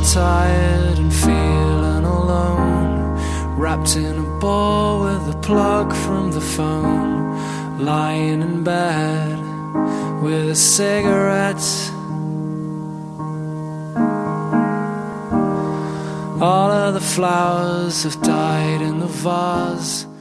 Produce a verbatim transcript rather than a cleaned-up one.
tired and feeling alone, wrapped in a ball with a plug from the phone, lying in bed with a cigarette. All of the flowers have died in the vase.